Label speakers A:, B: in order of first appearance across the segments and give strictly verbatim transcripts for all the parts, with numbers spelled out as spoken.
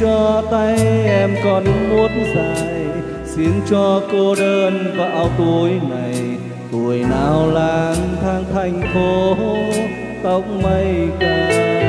A: cho tay em còn nuốt dài, xin cho cô đơn vào tuổi này. Tuổi nào lang thang thành phố tóc mây cài.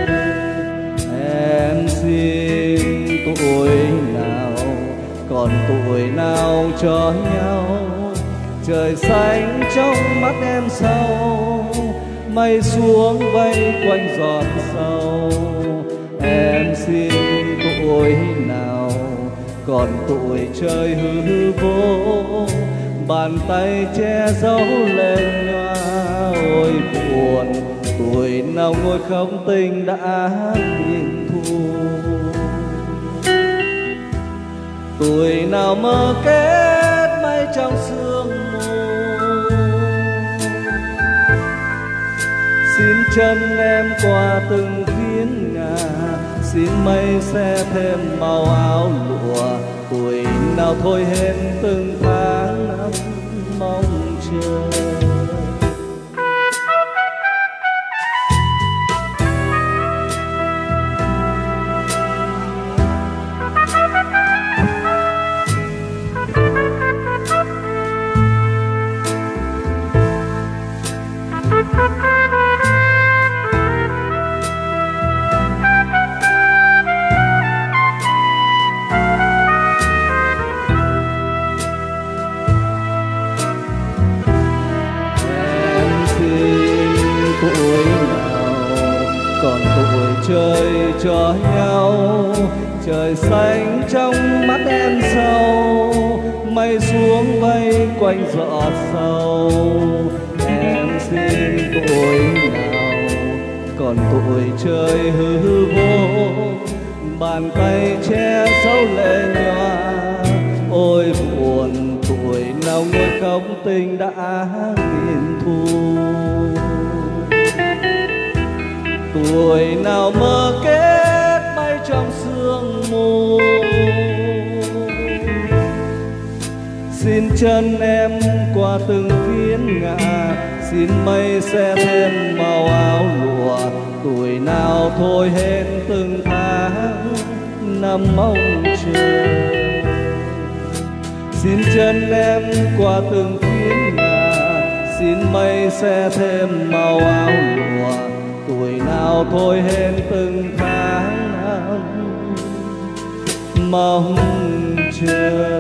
A: Em xin tuổi nào còn tuổi nào cho nhau. Trời xanh trong mắt em sau, mây xuống vây quanh giọt sâu. Em xin tuổi nào còn tuổi chơi hư vô, bàn tay che giấu lên nhòa. Ôi buồn, tuổi nào ngồi không tình đã nghìn thu. Tuổi nào mơ kết mây trong sương mù, xin chân em qua từng phiến ngà, xin mây xe thêm màu áo lụa. Tuổi nào thôi hết từng tháng năm mong chờ. Tuổi nào còn tuổi chơi cho nhau. Trời xanh trong mắt em sâu, mây xuống vây quanh giọt sâu. Em xin tuổi nào còn tuổi chơi hư vô, bàn tay che giấu lệ nhòa. Ôi buồn, tuổi nào ngồi khóc tình đã nghìn thu. Tuổi nào mơ kết bay trong sương mù, xin chân em qua từng phiến ngã, xin mây xe thêm màu áo lụa. Tuổi nào thôi hết từng tháng năm mong chờ, xin chân em qua từng phiến ngã, xin mây xe thêm màu áo lụa. Tuổi nào thôi hết từng tháng năm mong chờ.